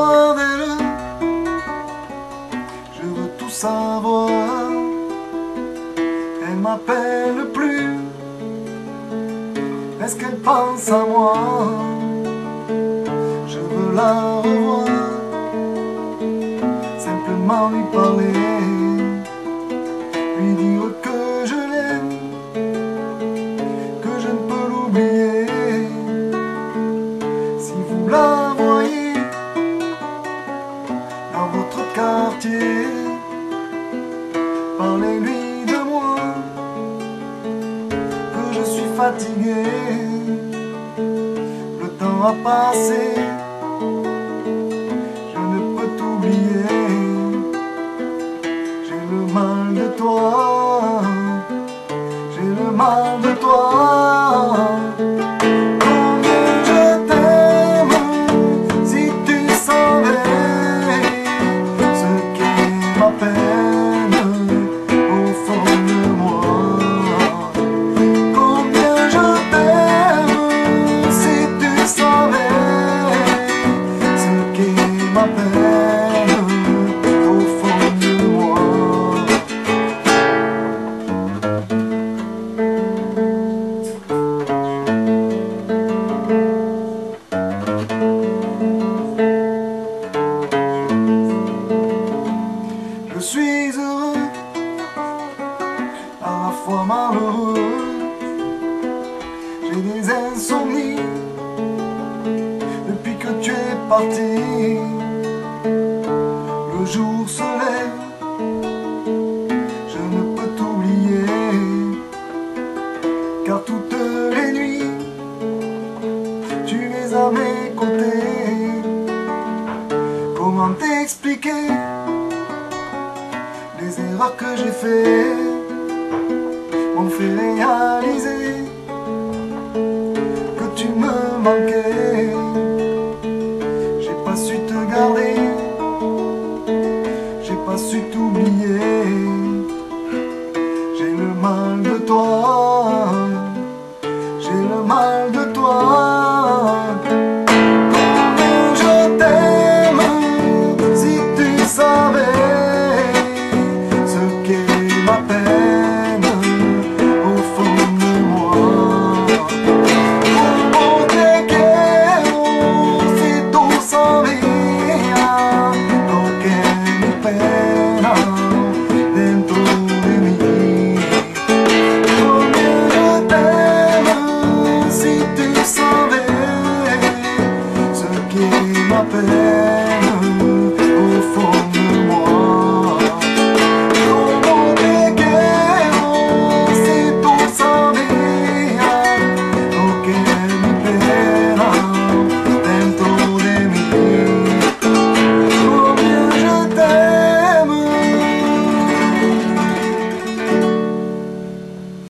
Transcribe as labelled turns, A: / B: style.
A: savoir d'elle, je veux tout savoir. Elle m'appelle plus, est-ce qu'elle pense à moi? Je veux la revoir, simplement lui parler, lui dire que je l'aime, que je ne peux l'oublier. Si vous la voyez dans votre quartier, parlez-lui de moi, que je suis fatigué. Le temps a passé, je ne peux t'oublier. J'ai le mal de toi, j'ai le mal de toi. Combien je t'aime, si tu savais ce qu'est ma peine au fond de moi. Combien je t'aime, si tu savais ce qu'est ma peine au fond de moi. Je suis heureux, à la fois malheureux. J'ai des insomnies depuis que tu es parti. Le jour se lève, je ne peux t'oublier, car toutes les nuits, tu es à mes côtés. Comment t'expliquer les erreurs que j'ai faites m'ont fait réaliser que tu me manquais. J'ai pas su te garder, j'ai pas su t'oublier.